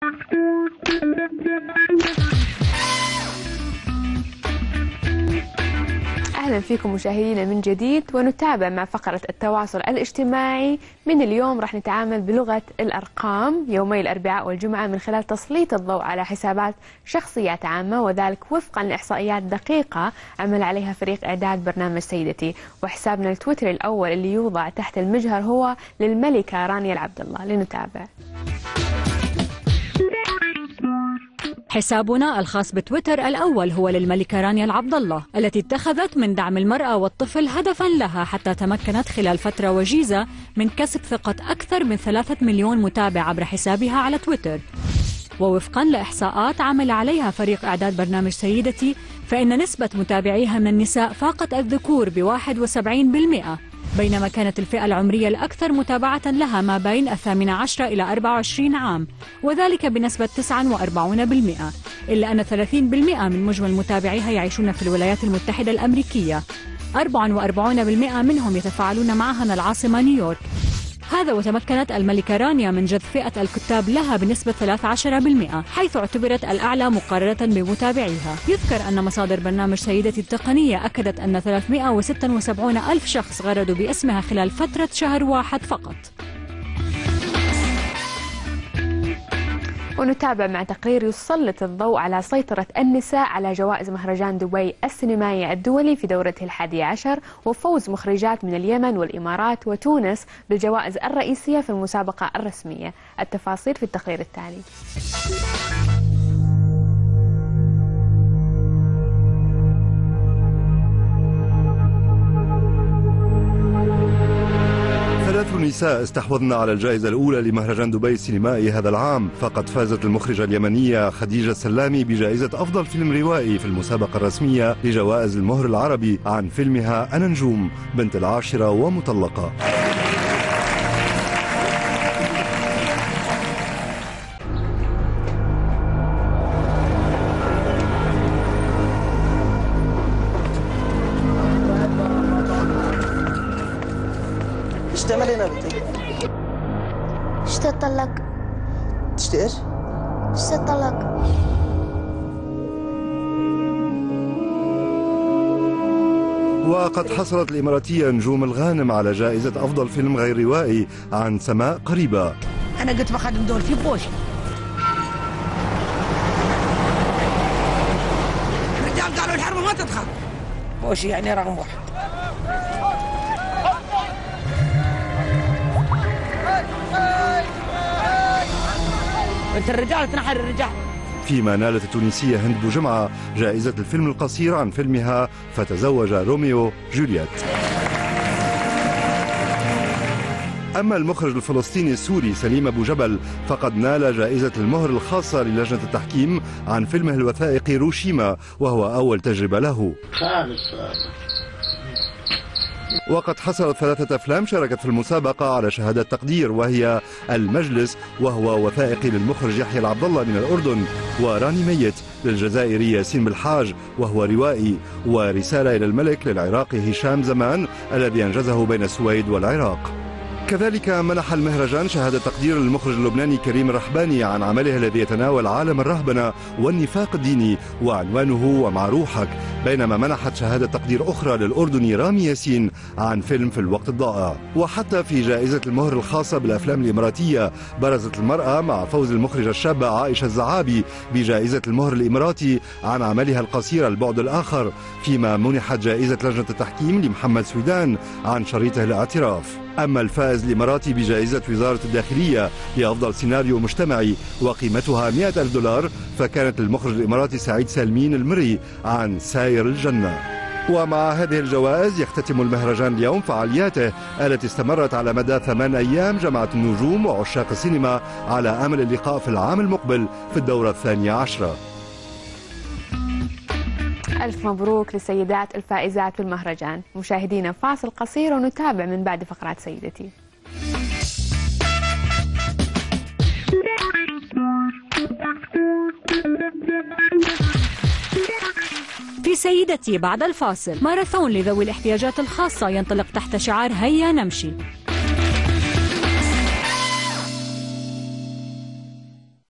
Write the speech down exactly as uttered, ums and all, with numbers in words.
أهلا فيكم مشاهدينا من جديد، ونتابع مع فقرة التواصل الاجتماعي. من اليوم راح نتعامل بلغة الأرقام يومي الأربعاء والجمعة من خلال تسليط الضوء على حسابات شخصيات عامة، وذلك وفقا لإحصائيات دقيقة عمل عليها فريق إعداد برنامج سيدتي. وحسابنا التويتر الأول اللي يوضع تحت المجهر هو للملكة رانيا العبد الله. لنتابع. حسابنا الخاص بتويتر الأول هو للملكة رانيا العبد الله، التي اتخذت من دعم المرأة والطفل هدفا لها، حتى تمكنت خلال فترة وجيزة من كسب ثقة أكثر من ثلاثة مليون متابع عبر حسابها على تويتر. ووفقا لإحصاءات عمل عليها فريق إعداد برنامج سيدتي، فإن نسبة متابعيها من النساء فاقت الذكور بواحد وسبعين بالمئة، بينما كانت الفئة العمرية الأكثر متابعة لها ما بين الثامنة عشرة إلى أربعة وعشرين عام، وذلك بنسبة تسعة وأربعين بالمئة، إلا أن ثلاثين بالمئة من مجمل متابعيها يعيشون في الولايات المتحدة الأمريكية، أربعة وأربعين بالمئة منهم يتفاعلون معها من العاصمة نيويورك. هذا وتمكنت الملكة رانيا من جذب فئة الكتاب لها بنسبة ثلاثة عشر بالمئة، حيث اعتبرت الأعلى مقارنة بمتابعيها. يذكر أن مصادر برنامج سيدتي التقنية أكدت أن ثلاثمئة وستة وسبعين ألف شخص غردوا باسمها خلال فترة شهر واحد فقط. ونتابع مع تقرير يسلط الضوء على سيطرة النساء على جوائز مهرجان دبي السينمائي الدولي في دورته الحادية عشر، وفوز مخرجات من اليمن والإمارات وتونس بالجوائز الرئيسية في المسابقة الرسمية. التفاصيل في التقرير التالي. ثلاث نساء استحوذن على الجائزة الأولى لمهرجان دبي السينمائي هذا العام، فقد فازت المخرجة اليمنية خديجة السلامي بجائزة أفضل فيلم روائي في المسابقة الرسمية لجوائز المهر العربي عن فيلمها أنا نجوم بنت العاشرة ومطلقة. ايش تعملين بنتي؟ اشتي اتطلق. تشتي ايش؟ اشتي اتطلق. وقد حصلت الإماراتية نجوم الغانم على جائزة أفضل فيلم غير روائي عن سماء قريبة. أنا قلت بخدم دول في بوش. الرجال قالوا الحرب ما تدخل. بوشي يعني رقم واحد. انت الرجال تنحر الرجال. فيما نالت التونسية هند بوجمعة جائزة الفيلم القصير عن فيلمها فتزوج روميو جولييت. أما المخرج الفلسطيني السوري سليم أبو جبل فقد نال جائزة المهر الخاصة للجنة التحكيم عن فيلمه الوثائقي روشيما، وهو أول تجربة له. وقد حصلت ثلاثة أفلام شاركت في المسابقة على شهادة تقدير، وهي المجلس وهو وثائقي للمخرج يحيى العبد الله من الأردن، وراني ميت للجزائري ياسين بالحاج وهو روائي، ورسالة إلى الملك للعراقي هشام زمان الذي أنجزه بين السويد والعراق. كذلك منح المهرجان شهادة تقدير للمخرج اللبناني كريم الرحباني عن عمله الذي يتناول عالم الرهبنة والنفاق الديني وعنوانه ومع روحك، بينما منحت شهادة تقدير أخرى للأردني رامي ياسين عن فيلم في الوقت الضائع. وحتى في جائزة المهر الخاصة بالأفلام الإماراتية برزت المرأة مع فوز المخرجة الشابة عائشة الزعابي بجائزة المهر الإماراتي عن عملها القصير البعد الآخر، فيما منحت جائزة لجنة التحكيم لمحمد سويدان عن شريطه الاعتراف. أما الفائز الإماراتي بجائزة وزارة الداخلية لأفضل سيناريو مجتمعي وقيمتها مئة ألف دولار فكانت للمخرج الإماراتي سعيد سالمين المري عن ساير الجنة. ومع هذه الجوائز يختتم المهرجان اليوم فعالياته التي استمرت على مدى ثمان أيام، جمعت النجوم وعشاق السينما على أمل اللقاء في العام المقبل في الدورة الثانية عشرة. ألف مبروك للسيدات الفائزات بالمهرجان. مشاهدينا فاصل قصير ونتابع من بعد فقرات سيدتي. في سيدتي بعد الفاصل، ماراثون لذوي الاحتياجات الخاصة ينطلق تحت شعار هيا نمشي.